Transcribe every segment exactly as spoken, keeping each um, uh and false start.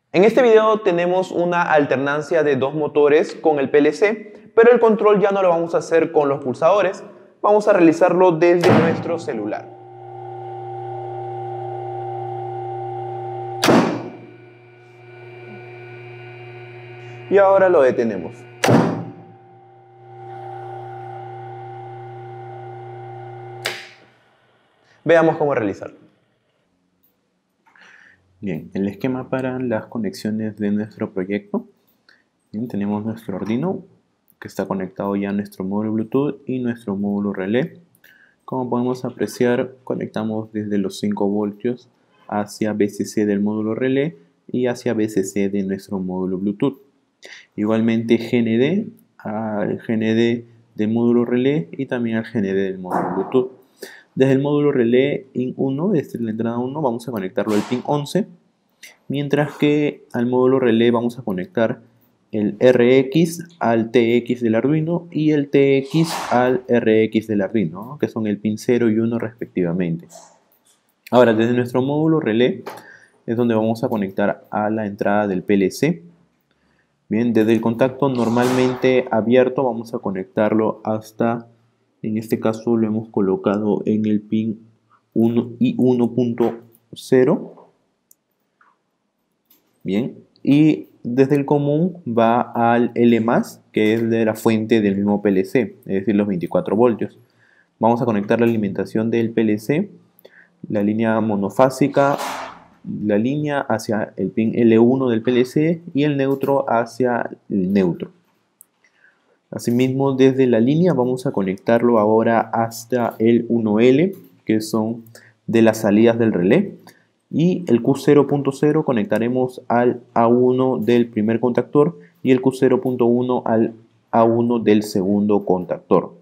En este video tenemos una alternancia de dos motores con el P L C, pero el control ya no lo vamos a hacer con los pulsadores, vamos a realizarlo desde nuestro celular. Y ahora lo detenemos. Veamos cómo realizarlo. Bien, el esquema para las conexiones de nuestro proyecto. Bien, tenemos nuestro Arduino que está conectado ya a nuestro módulo Bluetooth y nuestro módulo relé. Como podemos apreciar, conectamos desde los cinco voltios hacia V C C del módulo relé y hacia V C C de nuestro módulo Bluetooth. Igualmente G N D al G N D del módulo relé y también al G N D del módulo Bluetooth. Desde el módulo relé in uno, desde la entrada uno, vamos a conectarlo al pin once, mientras que al módulo relé vamos a conectar el R X al T X del Arduino y el T X al R X del Arduino, ¿no? Que son el pin cero y uno respectivamente. Ahora, desde nuestro módulo relé es donde vamos a conectar a la entrada del P L C. Bien, desde el contacto normalmente abierto vamos a conectarlo hasta, en este caso lo hemos colocado en el pin uno y uno punto cero. Bien, y desde el común va al L más, que es de la fuente del mismo P L C, es decir, los veinticuatro voltios. Vamos a conectar la alimentación del P L C, la línea monofásica, la línea hacia el pin L uno del P L C y el neutro hacia el neutro. Asimismo, desde la línea vamos a conectarlo ahora hasta el uno L, que son de las salidas del relé. Y el Q cero punto cero conectaremos al A uno del primer contactor y el Q cero punto uno al A uno del segundo contactor.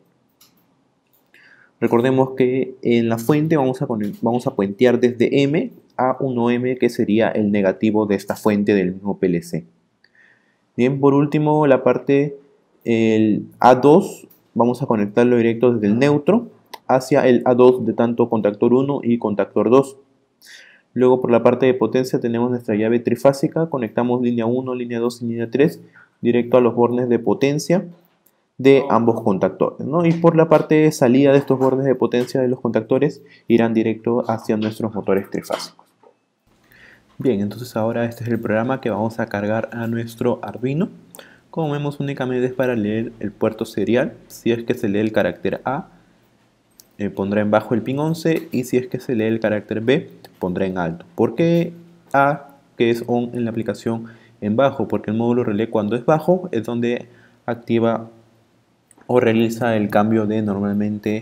Recordemos que en la fuente vamos a, vamos a puentear desde M a uno M, que sería el negativo de esta fuente del mismo P L C. Bien, por último, la parte el A dos vamos a conectarlo directo desde el neutro hacia el A dos de tanto contactor uno y contactor dos. Luego, por la parte de potencia tenemos nuestra llave trifásica, conectamos línea uno, línea dos y línea tres directo a los bornes de potencia de ambos contactores, ¿no? Y por la parte de salida de estos bornes de potencia de los contactores irán directo hacia nuestros motores trifásicos. Bien, entonces ahora este es el programa que vamos a cargar a nuestro Arduino. Como vemos, únicamente es para leer el puerto serial. Si es que se lee el carácter A, eh, pondrá en bajo el pin once, y si es que se lee el carácter B, pondrá en alto. ¿Por qué A, que es on en la aplicación, en bajo? Porque el módulo relé, cuando es bajo, es donde activa o realiza el cambio de normalmente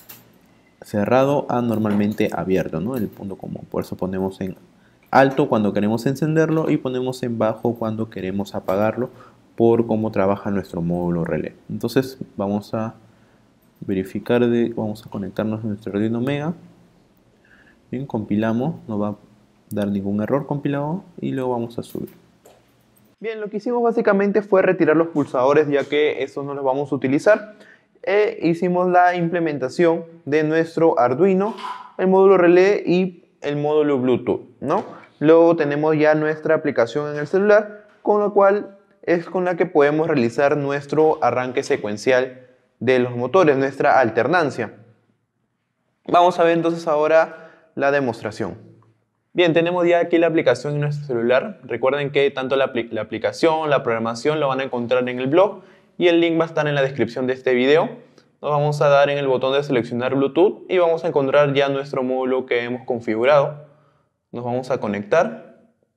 cerrado a normalmente abierto, ¿no? El punto común. Por eso ponemos en alto cuando queremos encenderlo y ponemos en bajo cuando queremos apagarlo, por cómo trabaja nuestro módulo relé. Entonces vamos a verificar, de, vamos a conectarnos a nuestro Arduino Mega. Bien, compilamos, no va a dar ningún error compilado y luego vamos a subir. Bien, lo que hicimos básicamente fue retirar los pulsadores, ya que estos no los vamos a utilizar. E hicimos la implementación de nuestro Arduino, el módulo relé y el módulo Bluetooth, ¿no? Luego tenemos ya nuestra aplicación en el celular, con lo cual es con la que podemos realizar nuestro arranque secuencial de los motores, nuestra alternancia. Vamos a ver entonces ahora la demostración. Bien, tenemos ya aquí la aplicación en nuestro celular. Recuerden que tanto la, apl la aplicación, la programación lo van a encontrar en el blog y el link va a estar en la descripción de este video. Nos vamos a dar en el botón de seleccionar Bluetooth y vamos a encontrar ya nuestro módulo que hemos configurado. Nos vamos a conectar.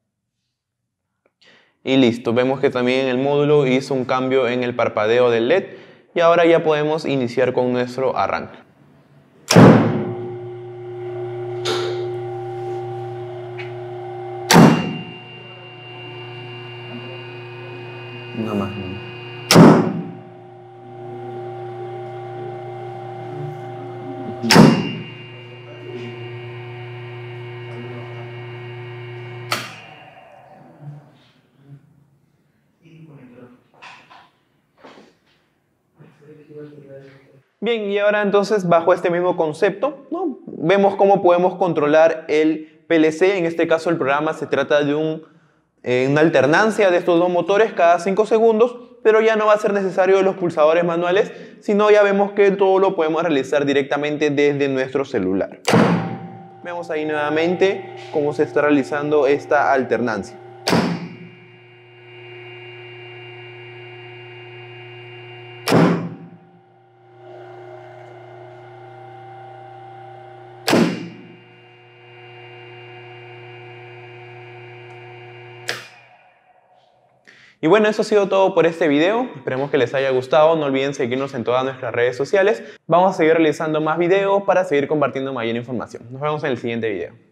Y listo, vemos que también el módulo hizo un cambio en el parpadeo del L E D y ahora ya podemos iniciar con nuestro arranque. No más, no más. Bien, y ahora entonces bajo este mismo concepto, ¿no? Vemos cómo podemos controlar el P L C. En este caso el programa se trata de un eh, una alternancia de estos dos motores cada cinco segundos, pero ya no va a ser necesario los pulsadores manuales, sino ya vemos que todo lo podemos realizar directamente desde nuestro celular. Vemos ahí nuevamente cómo se está realizando esta alternancia. Y bueno, eso ha sido todo por este video. Esperemos que les haya gustado. No olviden seguirnos en todas nuestras redes sociales. Vamos a seguir realizando más videos para seguir compartiendo mayor información. Nos vemos en el siguiente video.